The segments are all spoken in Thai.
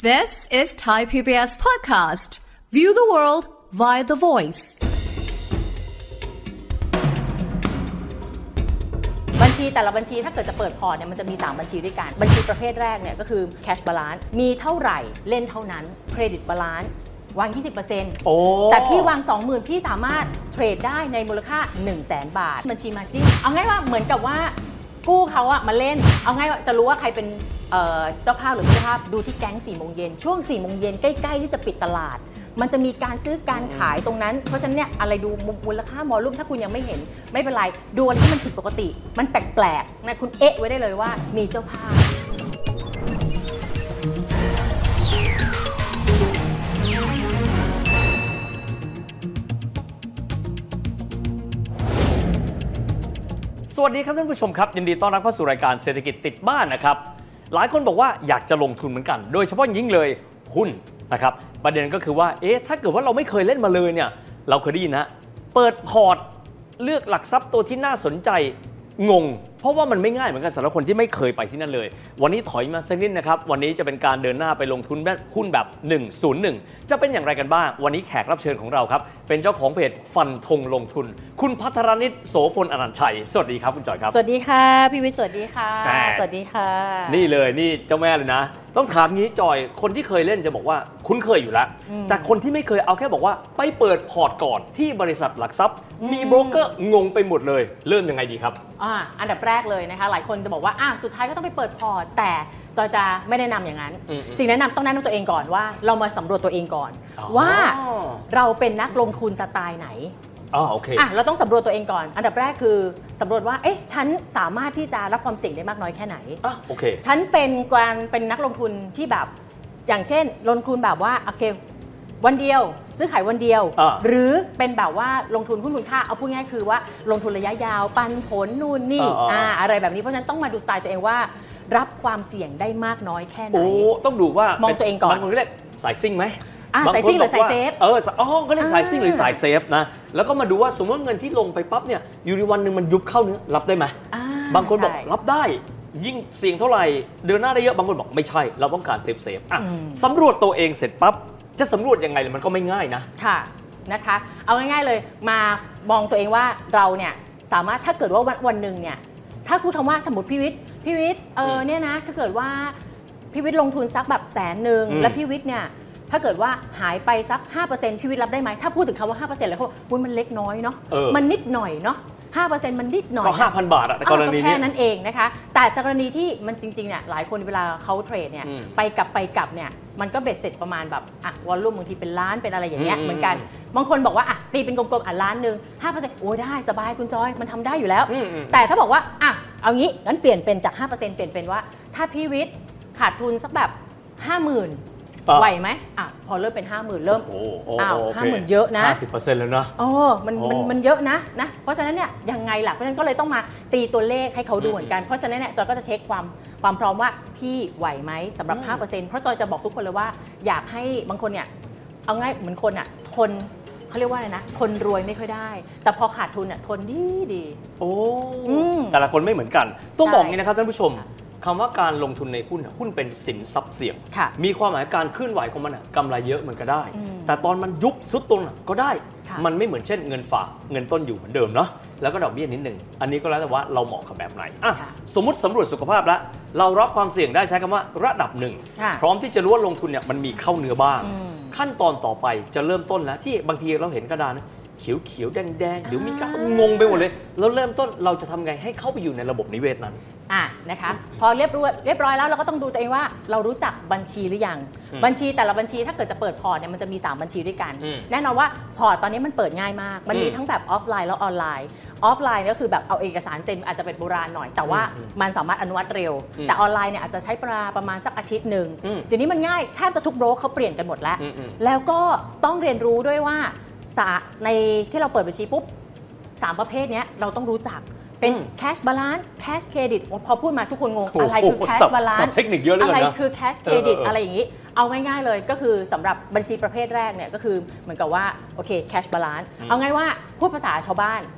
This is Thai PBS podcast. View the world via the voice. บัญชีแต่ละบัญชีถ้าเกิดจะเปิดพอร์ตเนี่ยมันจะมี3บัญชีด้วยกันบัญชีประเภทแรกเนี่ยก็คือ cash balance มีเท่าไหร่เล่นเท่านั้น credit balance วาง 20% แต่พี่วาง 20,000 พี่สามารถเทรดได้ในมูลค่า 100,000 บาทบัญชี margin เอาง่ายว่าเหมือนกับว่ากู้เขาอะมาเล่นเอาง่ายว่าจะรู้ว่าใครเป็นเจ้าภาพหรือไม่เจ้าภาพดูที่แก๊ง4 โมงเย็นช่วง4 โมงเย็นใกล้ๆที่จะปิดตลาดมันจะมีการซื้อการขายตรงนั้นเพราะฉะนั้นเนี่ยอะไรดูมูลค่าวอลลุ่มถ้าคุณยังไม่เห็นไม่เป็นไรดูอะไรที่มันผิดปกติมันแปลกๆนะคุณเอ๊ะไว้ได้เลยว่ามีเจ้าภาพสวัสดีครับท่านผู้ชมครับยินดีต้อนรับเข้าสู่รายการเศรษฐกิจติดบ้านนะครับหลายคนบอกว่าอยากจะลงทุนเหมือนกันโดยเฉพาะยิ่งเลยหุ้นนะครับประเด็นก็คือว่าถ้าเกิดว่าเราไม่เคยเล่นมาเลยเนี่ยเราเคยได้ยินนะเปิดพอร์ตเลือกหลักทรัพย์ตัวที่น่าสนใจงงเพราะว่ามันไม่ง่ายเหมือนกันสำหรับคนที่ไม่เคยไปที่นั่นเลยวันนี้ถอยมาสักนิดนะครับวันนี้จะเป็นการเดินหน้าไปลงทุนหุ้นแบบ101จะเป็นอย่างไรกันบ้างวันนี้แขกรับเชิญของเราครับเป็นเจ้าของเพจฟันธงลงทุนคุณภัทรนิตโสพลอนันต์ชัยสวัสดีครับคุณจอยครับสวัสดีค่ะพี่วิทย์สวัสดีค่ะสวัสดีค่ะนี่เลยนี่เจ้าแม่เลยนะต้องถามงี้จอยคนที่เคยเล่นจะบอกว่าคุ้นเคยอยู่แล้วแต่คนที่ไม่เคยเอาแค่บอกว่าไปเปิดพอร์ตก่อนที่บริษัทหลักทรัพย์มีโบรกเกอร์งงไปหมดเลยเริ่มยังไงดีครับอันดับแรกเลยนะคะหลายคนจะบอกว่าสุดท้ายก็ต้องไปเปิดพอร์ตแต่จอยจะไม่แนะนำอย่างนั้นสิ่งแนะนำต้องแนะนำตัวเองก่อนว่าเรามาสำรวจตัวเองก่อนว่าเราเป็นนักลงทุนสไตล์ไหนโอเคเราต้องสำรวจตัวเองก่อนอันดับแรกคือสำรวจว่าฉันสามารถที่จะรับความเสี่ยงได้มากน้อยแค่ไหนโอเคฉันเป็นนักลงทุนที่แบบอย่างเช่นลงทุนแบบว่าโอเควันเดียวซื้อขายวันเดียวหรือเป็นแบบว่าลงทุนหุ้นมูลค่าเอาพูดง่ายคือว่าลงทุนระยะยาวปันผลนู่นนี่อะไรแบบนี้เพราะฉะนั้นต้องมาดูสไตล์ตัวเองว่ารับความเสี่ยงได้มากน้อยแค่ไหนต้องดูว่ามองตัวเองก่อนบางคนเรียกสายซิ่งไหมสายซิ่งหรือสายเซฟก็เรียกสายซิ่งหรือสายเซฟนะแล้วก็มาดูว่าสมมติว่าเงินที่ลงไปปั๊บเนี่ยอยู่ในวันหนึ่งมันยุบเข้าเนื้อรับได้ไหมบางคนบอกรับได้ยิ่งเสี่ยงเท่าไหร่เดือนหน้าได้เยอะบางคนบอกไม่ใช่เราต้องการเซฟสำรวจตัวเองเสร็จปั๊บจะสำรวจยังไงมันก็ไม่ง่ายนะค่ะนะคะเอาง่ายๆเลยมามองตัวเองว่าเราเนี่ยสามารถถ้าเกิดว่าวันหนึ่งเนี่ยถ้าพูดคำว่าสมมติพี่วิทย์เนี่ยนะถ้าเกิดว่าพี่วิทย์ลงทุนสักแบบ100,000แล้วพี่วิทย์เนี่ยถ้าเกิดว่าหายไปสัก 5% พี่วิทย์รับได้ไหมถ้าพูดถึงคำว่า 5% แล้วเขาบอกมันเล็กน้อยเนาะมันนิดหน่อยเนาะ 5% มันนิดหน่อยก็ 5,000 บาทในกรณีนี้แค่นั้นเองนะคะแต่กรณีที่มันจริงๆเนี่ยหลายคนเวลาเขาเทรดเนี่ยไปกลับเนี่ยมันก็เบ็ดเสร็จประมาณแบบวอลลุ่มบางทีเป็นล้านเป็นอะไรอย่างเงี้ยเหมือนกันบางคนบอกว่าตีเป็นกลมๆล้านนึง 5% โอ้ได้สบายคุณจอยมันทำได้อยู่แล้วแต่ถ้าบอกว่าเอางี้งั้นเปลี่ยนเป็นจาก 5% เปลี่ยนเป็นว่าถ้าพี่วิทย์ขาดทุนสักแบบ 50,000ไหวไหมพอเริ่มเป็น 50,000 เริ่ม50,000 เยอะนะ 50% แล้วนะมันเยอะนะเพราะฉะนั้นเนี่ยยังไงล่ะเพราะฉะนั้นก็เลยต้องมาตีตัวเลขให้เขาดูเหมือนกันเพราะฉะนั้นเนี่ยจอยก็จะเช็คความพร้อมว่าพี่ไหวไหมสำหรับ 5% เพราะจอยจะบอกทุกคนเลยว่าอยากให้บางคนเนี่ยเอาง่ายเหมือนคนทนเขาเรียกว่าอะไรนะทนรวยไม่ค่อยได้แต่พอขาดทุนทนดีแต่ละคนไม่เหมือนกันต้องบอกงี้นะครับท่านผู้ชมคำว่าการลงทุนในหุ้นเป็นสินทรัพย์เสี่ยงมีความหมายการเคลื่อนไหวของมันกำไรเยอะมันก็ได้แต่ตอนมันยุบซุดตรงก็ได้มันไม่เหมือนเช่นเงินฝากเงินต้นอยู่เหมือนเดิมเนาะแล้วก็ดอกเบี้ยนิดหนึ่งอันนี้ก็แล้วแต่ว่าเราเหมาะกับแบบไหนสมมติสำรวจสุขภาพแล้วเรารับความเสี่ยงได้ใช้คำว่าระดับหนึ่งพร้อมที่จะรู้ว่าลงทุนเนี่ยมันมีเข้าเนื้อบ้างขั้นตอนต่อไปจะเริ่มต้นแล้วที่บางทีเราเห็นกระดานเขียวแดงเดี๋ยวมีการงงไปหมดเลยแล้วเริ่มต้นเราจะทำไงให้เข้าไปอยู่ในระบบนิเวศนั้นนะคะพอเรียบร้อยแล้วเราก็ต้องดูตัวเองว่าเรารู้จักบัญชีหรือยังบัญชีแต่ละบัญชีถ้าเกิดจะเปิดพอร์ตเนี่ยมันจะมี3บัญชีด้วยกันแน่นอนว่าพอร์ตตอนนี้มันเปิดง่ายมากมันมีทั้งแบบออฟไลน์แล้วออนไลน์ก็คือแบบเอาเอกสารเซ็นอาจจะเป็นโบราณหน่อยแต่ว่ามันสามารถอนุมัติเร็วแต่ออนไลน์เนี่ยอาจจะใช้ประมาณสักอาทิตย์นึงเดี๋ยวนี้มันง่ายแทบจะทุกโบรกเขาเปลี่ยนกันหมดแล้วก็ต้องเรียนรู้ด้วยว่าในที่เราเปิดบัญชีปุ๊บ3ประเภทนี้เราต้องรู้จักเป็น cash balance cash credit พอพูดมาทุกคนงงอะไรคือ cash balance เทคนิคเยอะเลยนะอะไรคือ cash credit อะไรอย่างนี้เอาง่ายๆเลยก็คือสำหรับบัญชีประเภทแรกเนี่ยก็คือเหมือนกับว่าโอเค cash balance เอาง่ายว่าพูดภาษาชาวบ้าน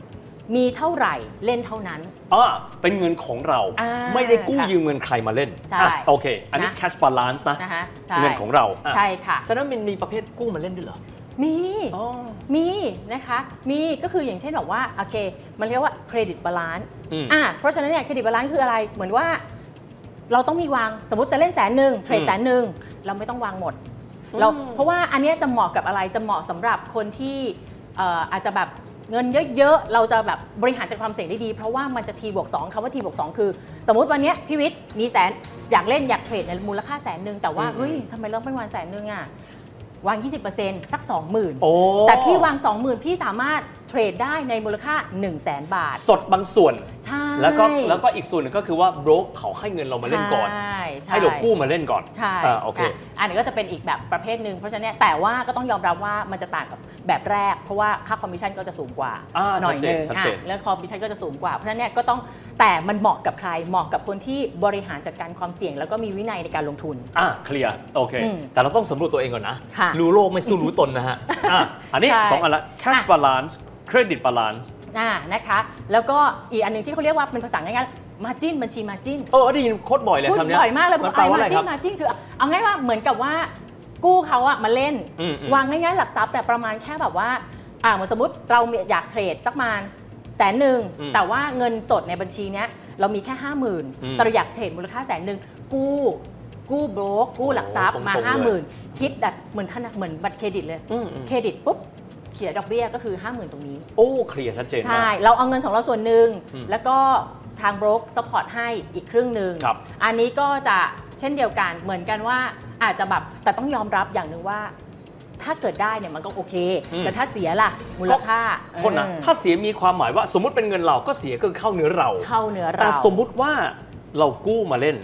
มีเท่าไหร่เล่นเท่านั้นเป็นเงินของเราไม่ได้กู้ยืมเงินใครมาเล่นโอเคอันนี้ cash balance นะเงินของเราใช่ค่ะฉะนั้นมันมีประเภทกู้มาเล่นด้วยเหรอมีนะคะมีก็คืออย่างเช่นแบบว่าโอเคมันเรียกว่าเครดิตบาลานซ์เพราะฉะนั้นเนี่ยเครดิตบาลานซ์คืออะไรเหมือนว่าเราต้องมีวางสมมติจะเล่น100,000เทรด100,000เราไม่ต้องวางหมดเพราะว่าอันนี้จะเหมาะกับอะไรจะเหมาะสำหรับคนที่อาจจะแบบเงินเยอะๆเราจะแบบบริหารจัดความเสี่ยงได้ดีเพราะว่ามันจะ T+2 คำว่า T+2 คือสมมติวันนี้พี่วิทย์มีแสนอยากเล่นอยากเทรดในมูลค่า100,000แต่ว่าเฮ้ยทำไมเราไม่วาง100,000อ่ะวาง 20% สัก 20,000 แต่พี่วาง 20,000 พี่สามารถเทรดได้ในมูลค่า 100,000 บาทสดบางส่วนใช่แล้วก็อีกส่วนหนึ่งก็คือว่าโบรกเขาให้เงินเรามาเล่นก่อนให้เรากู้มาเล่นก่อนใช่โอเคอันนี้ก็จะเป็นอีกแบบประเภทหนึ่งเพราะฉะนั้นแต่ว่าก็ต้องยอมรับว่ามันจะต่างกับแบบแรกเพราะว่าค่าคอมมิชชั่นก็จะสูงกว่าหน่อยนึงแล้วคอมมิชชั่นก็จะสูงกว่าเพราะฉะนั้นเนี่ยก็ต้องแต่มันเหมาะกับใครเหมาะกับคนที่บริหารจัดการความเสี่ยงแล้วก็มีวินัยในการลงทุนเคลียร์โอเคแต่เราต้องสำรวจตัวเองก่อนนะรู้โลกไม่สู้รู้ตนนะฮะอันนี้2อันละ cash balance credit balance นะคะแล้วก็อีกอันนึงที่เขาเรียกว่าเป็นภาษาง่ายๆ margin บัญชี margin ได้ยินโคตรบ่อยเลยคำนี้พูดบ่อยมากเลยมันแปลว่าอะไรครับ margin คือเอาง่ายว่าเหมือนกับว่ากู้เขาอะมาเล่นวางง่ายๆหลักทรัพย์แต่ประมาณแค่แบบว่าเหมือนสมมติเราอยากเทรดสักประมาณ100,000แต่ว่าเงินสดในบัญชีเนี้ยเรามีแค่ 50,000 แต่เราอยากเทรดมูลค่า100,000กู้โบรกกู้หลักทรัพย์มา 50,000 คิดดัดเหมือนบัตรเครดิตเลยเครดิตปุ๊บเขียนดอกเบี้ยก็คือ 50,000 ตรงนี้เคลียร์ชัดเจนใช่เราเอาเงินของเราส่วนหนึ่งแล้วก็ทางโบรกซัพพอร์ตให้อีกครึ่งหนึ่งอันนี้ก็จะเช่นเดียวกันเหมือนกันว่าอาจจะแบบแต่ต้องยอมรับอย่างหนึ่งว่าถ้าเกิดได้เนี่ยมันก็โอเคแต่ถ้าเสียล่ะมูลค่าคนนะถ้าเสียมีความหมายว่าสมมุติเป็นเงินเราก็เสียก็เข้าเนื้อเราแต่สมมุติว่าเรากู้มาเล่น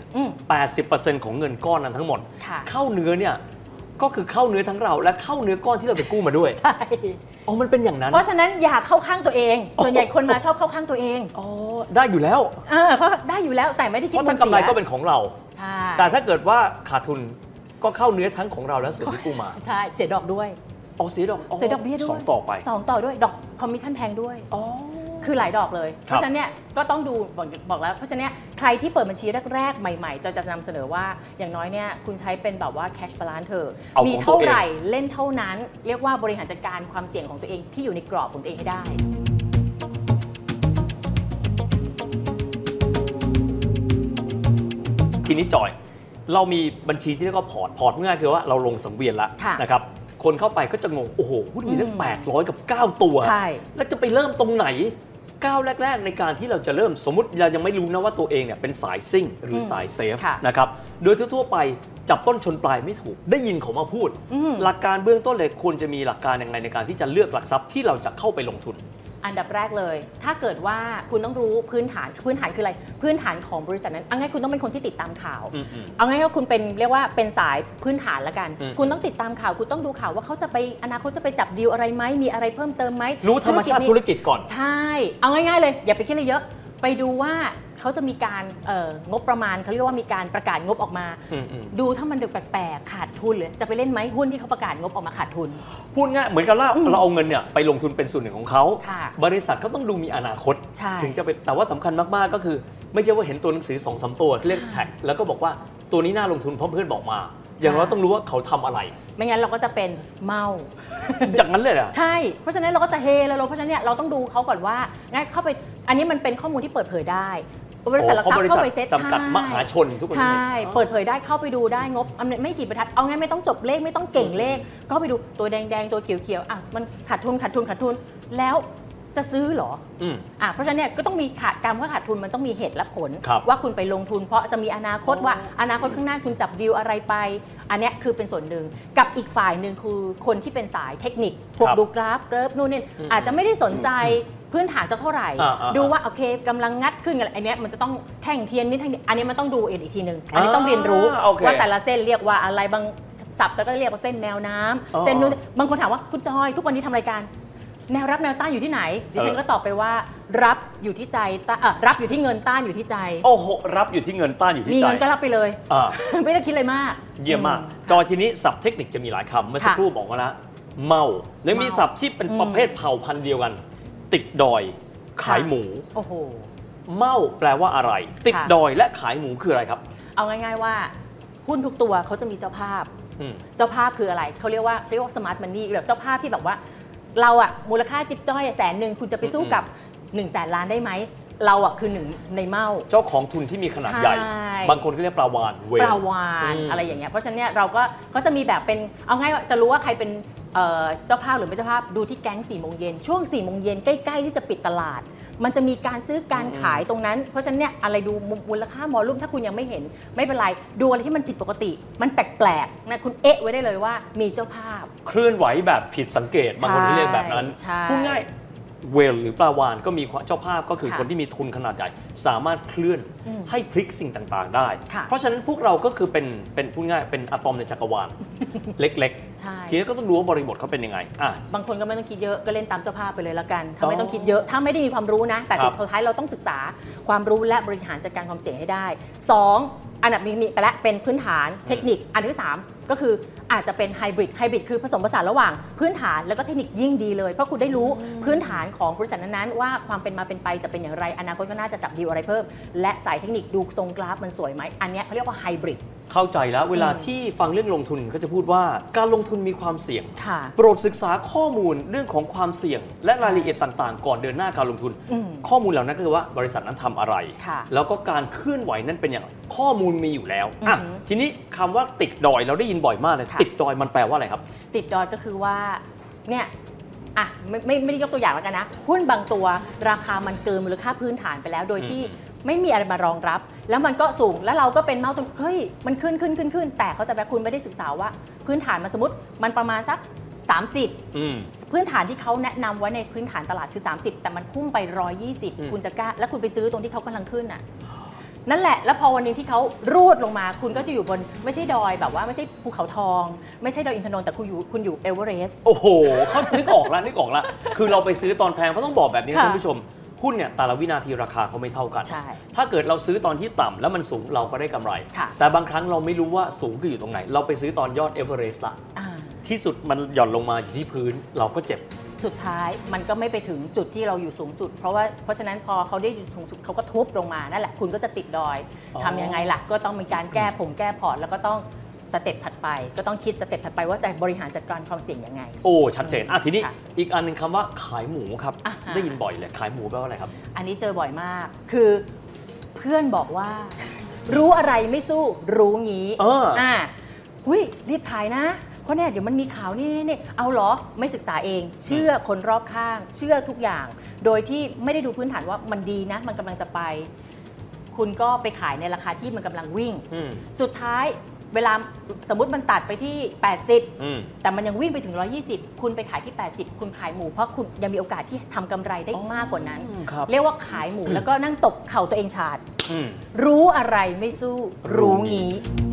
80% ของเงินก้อนนั้นทั้งหมดเข้าเนื้อเนี่ยก็คือเข้าเนื้อทั้งเราและเข้าเนื้อก้อนที่เราไปกู้มาด้วยใช่มันเป็นอย่างนั้นเพราะฉะนั้นอย่าเข้าข้างตัวเองส่วนใหญ่คนมาชอบเข้าข้างตัวเองได้อยู่แล้วเขาได้อยู่แล้วแต่ไม่ได้คิดเพราะถ้ากำไรก็เป็นของเราใช่แต่ถ้าเกิดว่าขาดทุนก็เข้าเนื้อทั้งของเราและส่วนที่กู้มาใช่เสียดอกด้วยเสียดอกเบี้ยด้วย 2 ต่อไป 2 ต่อด้วยดอกคอมมิชชั่นแพงด้วยคือหลายดอกเลยเพราะฉะนั้นเนี่ยก็ต้องดูบอกแล้วเพราะฉะนั้นใครที่เปิดบัญชีแรกๆใหม่ๆจะนำเสนอว่าอย่างน้อยเนี่ยคุณใช้เป็นแบบว่า cash balance เถอะมีเท่าไหร่เล่นเท่านั้นเรียกว่าบริหารจัดการความเสี่ยงของตัวเองที่อยู่ในกรอบของตัวเองให้ได้ทีนี้จอยเรามีบัญชีที่เรียกว่าพอร์ตง่ายคือว่าเราลงสังเวียนแล้วนะครับคนเข้าไปก็จะงงโอ้โหหุ้นมีตั้ง800 กับ 9 ตัวแล้วจะไปเริ่มตรงไหนก้าวแรกๆในการที่เราจะเริ่มสมมุติเรายังไม่รู้นะว่าตัวเองเนี่ยเป็นสายซิ่งหรือสายเซฟนะครับโดยทั่วๆไปจับต้นชนปลายไม่ถูกได้ยินเขามาพูดหลักการเบื้องต้นเลยควรจะมีหลักการยังไงในการที่จะเลือกหลักทรัพย์ที่เราจะเข้าไปลงทุนอันดับแรกเลยถ้าเกิดว่าคุณต้องรู้พื้นฐานคืออะไรพื้นฐานของบริษัทนั้นเอาง่ายคุณต้องเป็นคนที่ติดตามข่าวเอาง่ายว่าคุณเป็นเรียกว่าเป็นสายพื้นฐานละกันคุณต้องติดตามข่าวคุณต้องดูข่าวว่าเขาจะไปอนาคตจะไปจับดีลอะไรไหมมีอะไรเพิ่มเติมไหมรู้ธรรมชาติธุรกิจก่อนใช่เอาง่ายๆเลยอย่าไปคิดอะไรเยอะไปดูว่าเขาจะมีการงบประมาณเขาเรียกว่ามีการประกาศงบออกมาดูถ้ามันดูแปลกๆขาดทุนเลยจะไปเล่นไหมหุ้นที่เขาประกาศงบออกมาขาดทุนพูดง่ายเหมือนกับเราเอาเงินเนี่ยไปลงทุนเป็นส่วนหนึ่งของเขาบริษัทเขาต้องดูมีอนาคตถึงจะไปแต่ว่าสำคัญมากๆก็คือไม่ใช่ว่าเห็นตัวหนังสือ 2-3 ตัวเรียกแท็กแล้วก็บอกว่าตัวนี้น่าลงทุนเพราะเพื่อนบอกมาอย่างเราต้องรู้ว่าเขาทำอะไรไม่งั้นเราก็จะเป็นเมาอย่างนั้นเลยอ่ะใช่เพราะฉะนั้นเราก็จะเฮแล้วเพราะฉะนั้นเนี่ยเราต้องดูเขาก่อนว่างั้นเข้าไปอันนี้มันเป็นข้อมูลที่เปิดเผยได้บริษัทหลักทรัพย์เข้าไปเซ็ตจำกัดมหาชนทุกคนใช่เปิดเผยได้เข้าไปดูได้งบไม่กี่บรรทัดเอางั้นไม่ต้องจบเลขไม่ต้องเก่งเลขก็ไปดูตัวแดงๆตัวเขียวๆมันขาดทุนแล้วจะซื้อเหรอเพราะฉะนั้นเนี่ยก็ต้องมีการว่าขาดทุนมันต้องมีเหตุและผลว่าคุณไปลงทุนเพราะจะมีอนาคตว่าอนาคตข้างหน้าคุณจับดีลอะไรไปอันนี้คือเป็นส่วนหนึ่งกับอีกฝ่ายหนึ่งคือคนที่เป็นสายเทคนิคพวกดูกราฟนู่นนี่อาจจะไม่ได้สนใจพื้นฐานจะเท่าไหร่ดูว่าโอเคกำลังงัดขึ้นกันอันนี้มันจะต้องแท่งเทียนนิดอันนี้มันต้องดูอีกทีนึงอันนี้ต้องเรียนรู้ว่าแต่ละเส้นเรียกว่าอะไรบางศัพท์ก็เรียกว่าเส้นแนวน้ำเส้นนู้นบางคนถามว่าคุณจอยทุกวันนี้ทำรายการแนวรับแนวต้านอยู่ที่ไหนดิฉันก็ตอบไปว่ารับอยู่ที่ใจรับอยู่ที่เงินต้านอยู่ที่ใจโอ้โหรับอยู่ที่เงินต้านอยู่ที่ใจมีเงินก็รับไปเลยไม่ต้องคิดอะไรมากเยี่ยมมากจอทีนี้ศัพท์เทคนิคจะมีหลายคำเมื่อสักครู่บอกว่าละเมาแล้วมีศัพท์ที่เป็นประเภทเผ่าพันธุ์เดียวกันติดดอยขายหมูโอ้โหเม่าแปลว่าอะไรติดดอยและขายหมูคืออะไรครับเอาง่ายๆว่าหุ้นทุกตัวเขาจะมีเจ้าภาพเจ้าภาพคืออะไรเขาเรียกว่าสมาร์ทมันนี่แบบเจ้าภาพที่แบบว่าเราอะมูลค่าจิ๊บจ้อย100,000คุณจะไปสู้กับ100,000 ล้านได้ไหมเราอะคือหนึ่งในเม่าเจ้าของทุนที่มีขนาดใหญ่บางคนก็เรียกปลาวาฬปลาวาฬอะไรอย่างเงี้ยเพราะฉะนั้นเราก็จะมีแบบเป็นเอาง่ายจะรู้ว่าใครเป็นเจ้าภาพหรือไม่เจ้าภาพดูที่แก๊ง4 โมงเย็นช่วง4 โมงเย็นใกล้ๆที่จะปิดตลาดมันจะมีการซื้อการขายตรงนั้นเพราะฉะนั้นเนี่ยอะไรดูมูลค่ามอลลุ่มถ้าคุณยังไม่เห็นไม่เป็นไรดูอะไรที่มันผิดปกติมันแปลกๆนะคุณเอ๊ะไว้ได้เลยว่ามีเจ้าภาพเคลื่อนไหวแบบผิดสังเกตบางคนเรียกแบบนั้นพูดง่ายเวลหรือปลาวาฬก็มีเจ้าภาพก็คือคนที่มีทุนขนาดใหญ่สามารถเคลื่อนให้พลิกสิ่งต่างๆได้เพราะฉะนั้นพวกเราก็คือเป็นพูดง่ายเป็นอะตอมในจักรวาลเล็กๆทีนี้ก็ต้องรู้ว่าบริบทเขาเป็นยังไงบางคนก็ไม่ต้องคิดเยอะก็เล่นตามเจ้าภาพไปเลยละกันถ้าไม่ต้องคิดเยอะถ้าไม่ได้มีความรู้นะแต่สุดท้ายเราต้องศึกษาความรู้และบริหารจัดการความเสี่ยงให้ได้2อันดับมีไปแล้วเป็นพื้นฐานเทคนิคอันที่3ก็คืออาจจะเป็นไฮบริดคือผสมผสานระหว่างพื้นฐานแล้วก็เทคนิคยิ่งดีเลยเพราะคุณได้รู้พื้นฐานของบริษัทนั้นๆว่าความเป็นมาเป็นไปจะเป็นอย่างไรอนาคตก็น่าจะจับดีลอะไรเพิ่มและสายเทคนิคดูทรงกราฟมันสวยไหมอันนี้เขาเรียกว่าไฮบริดเข้าใจแล้วเวลาที่ฟังเรื่องลงทุนก็จะพูดว่าการลงทุนมีความเสี่ยงโปรดศึกษาข้อมูลเรื่องของความเสี่ยงและรายละเอียดต่างๆก่อนเดินหน้าการลงทุนข้อมูลเหล่านั้นก็คือว่าบริษัทนั้นทำอะไรแล้วก็การเคลื่อนไหวนั้นเป็นอย่างไรข้อมูลมีอยู่แล้วทีนี้คำว่าติดดอยเราได้ยินบ่อยมากเลยติดดอยมันแปลว่าอะไรครับติดดอยก็คือว่าเนี่ยไม่ได้ยกตัวอย่างแล้วกันนะหุ้นบางตัวราคามันเกินมูลค่าพื้นฐานไปแล้วโดยที่ไม่มีอะไรมารองรับแล้วมันก็สูงแล้วเราก็เป็นเมาส์ตรงเฮ้ยมันขึ้นแต่เขาจะแบบคุณไม่ได้ศึกษาว่าพื้นฐานมันสมมติมันประมาณสัก30พื้นฐานที่เขาแนะนำไว้ในพื้นฐานตลาดคือ30แต่มันพุ่งไป120คุณจะกล้าแล้วคุณไปซื้อตรงที่เขากำลังขึ้นอ่ะนั่นแหละแล้วพอวันนี้ที่เขารูดลงมาคุณก็จะอยู่บนไม่ใช่ดอยแบบว่าไม่ใช่ภูเขาทองไม่ใช่ดอยอินทนนท์แต่คุณอยู่เอเวอเรสต์โอ้โหเขานึกออกแล้วคือเราไปซื้อตอนแพงเพราะต้องบอกแบบนี้ท่านผู้ชมหุ้นเนี่ยแต่ละวินาทีราคาเขาไม่เท่ากันถ้าเกิดเราซื้อตอนที่ต่ำแล้วมันสูงเราก็ได้กำไรแต่บางครั้งเราไม่รู้ว่าสูงคืออยู่ตรงไหนเราไปซื้อตอนยอดเอเวอเรสต์ละที่สุดมันหย่อนลงมาอยู่ที่พื้นเราก็เจ็บสุดท้ายมันก็ไม่ไปถึงจุดที่เราอยู่สูงสุดเพราะฉะนั้นพอเขาได้อยู่สูงสุดเขาก็ทุบลงมานั่นแหละคุณก็จะติดดอยทำยังไงล่ะก็ต้องมีการแก้พอร์ตแล้วก็ต้องสเต็ปถัดไปก็ต้องคิดสเต็ปถัดไปว่าจะบริหารจัดการความเสี่ยงยังไงโอ้ชัดเจนทีนี้อีกอันหนึ่งคำว่าขายหมูครับได้ยินบ่อยเลยขายหมูแปลว่าอะไรครับอันนี้เจอบ่อยมากคือเพื่อนบอกว่ารู้อะไรไม่สู้รู้งี้รีบขายนะเพราะเนี่ยเดี๋ยวมันมีข่าวนี่เอาเหรอไม่ศึกษาเองเชื่อคนรอบข้างเชื่อทุกอย่างโดยที่ไม่ได้ดูพื้นฐานว่ามันดีนะมันกำลังจะไปคุณก็ไปขายในราคาที่มันกำลังวิ่งสุดท้ายเวลาสมมติมันตัดไปที่80แต่มันยังวิ่งไปถึง120คุณไปขายที่80คุณขายหมูเพราะคุณยังมีโอกาสที่ทำกำไรได้มากกว่านั้นเรียกว่าขายหมูแล้วก็นั่งตบเข่าตัวเองฉาดรู้อะไรไม่สู้รู้งี้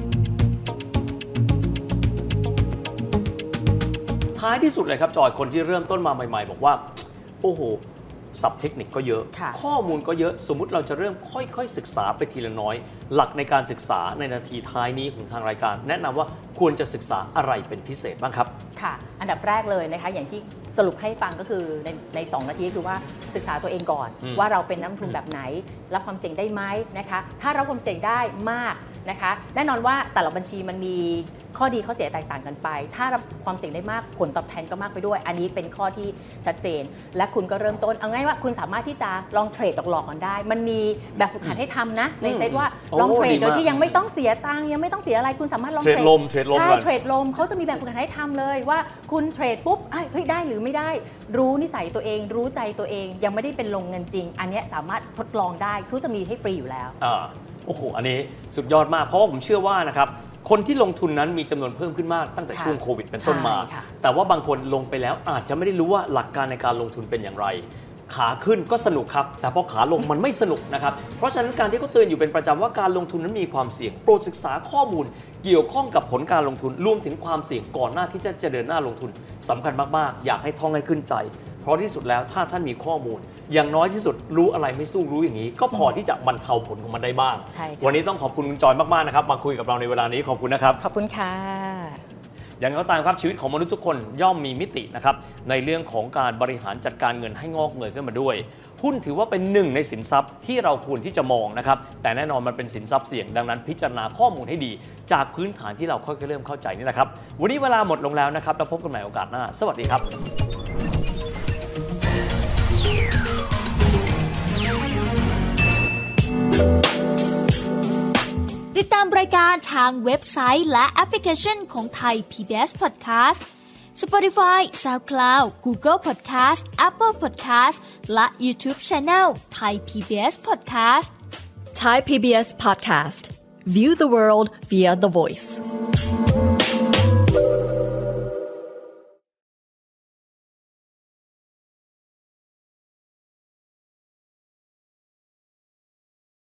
ท้ายที่สุดเลยครับจอยคนที่เริ่มต้นมาใหม่ๆบอกว่าโอ้โหศัพท์เทคนิคก็เยอะข้อมูลก็เยอะสมมุติเราจะเริ่มค่อยๆศึกษาไปทีละน้อยหลักในการศึกษาในนาทีท้ายนี้ของทางรายการแนะนำว่าควรจะศึกษาอะไรเป็นพิเศษบ้างครับค่ะอันดับแรกเลยนะคะอย่างที่สรุปให้ฟังก็คือใน2 นาทีคือว่าศึกษาตัวเองก่อนว่าเราเป็นนักลงทุนแบบไหนรับความเสี่ยงได้ไหมนะคะถ้ารับความเสี่ยงได้มากนะคะแน่นอนว่าแต่ละบัญชีมันมีข้อดีข้อเสียแตกต่างกันไปถ้ารับความเสี่ยงได้มากผลตอบแทนก็มากไปด้วยอันนี้เป็นข้อที่ชัดเจนและคุณก็เริ่มต้นเอาง่ายว่าคุณสามารถที่จะลองเทรดหลอกๆกันได้มันมีแบบฝึกหัดให้ทำนะในเซตว่าลองเทรดโดยที่ยังไม่ต้องเสียตังค์ยังไม่ต้องเสียอะไรคุณสามารถลองเทรดลมใช่เทรดลมเขาจะมีแบบฝึกหัดให้ทำเลยว่าคุณเทรดปุ๊บเฮ้ยได้หรือไม่ได้รู้นิสัยตัวเองรู้ใจตัวเองยังไม่ได้เป็นลงเงินจริงอันนี้สามารถทดลองได้เขาจะมีให้ฟรีอยู่แล้วโอ้โหอันนี้สุดยอดมากเพราะว่าผมเชื่อว่านะครับคนที่ลงทุนนั้นมีจำนวนเพิ่มขึ้นมากตั้งแต่ช่วงโควิดเป็นต้นมาแต่ว่าบางคนลงไปแล้วอาจจะไม่ได้รู้ว่าหลักการในการลงทุนเป็นอย่างไรขาขึ้นก็สนุกครับแต่พอขาลงมันไม่สนุกนะครับเพราะฉะนั้นการที่เขาเตือนอยู่เป็นประจำว่าการลงทุนนั้นมีความเสี่ยงโปรดศึกษาข้อมูลเกี่ยวข้องกับผลการลงทุนรวมถึงความเสี่ยงก่อนหน้าที่จะเดินหน้าลงทุนสำคัญมากๆอยากให้ท่องให้ขึ้นใจเพราะที่สุดแล้วถ้าท่านมีข้อมูลอย่างน้อยที่สุดรู้อะไรไม่สู้รู้อย่างนี้ก็พอที่จะบรรเทาผลของมันได้บ้างวันนี้ต้องขอบคุณคุณจอยมากๆนะครับมาคุยกับเราในเวลานี้ขอบคุณนะครับขอบคุณค่ะอย่างไรก็ตามครับชีวิตของมนุษย์ทุกคนย่อมมีมิตินะครับในเรื่องของการบริหารจัดการเงินให้งอกเงยขึ้นมาด้วยหุ้นถือว่าเป็นหนึ่งในสินทรัพย์ที่เราควรที่จะมองนะครับแต่แน่นอนมันเป็นสินทรัพย์เสี่ยงดังนั้นพิจารณาข้อมูลให้ดีจากพื้นฐานที่เราค่อยๆเริ่มเข้าใจนี่แหละครับวันนี้เวลาหมดลงแล้วนะครับแล้วพบกันใหม่โอกาสหน้าสวัสดีครับติดตามรายการทางเว็บไซต์และแอปพลิเคชันของไทย PBS Podcast Spotify, SoundCloud, Google Podcast, Apple Podcast และ YouTube Channel Thai PBS Podcast Thai PBS Podcast. View the world via the voice.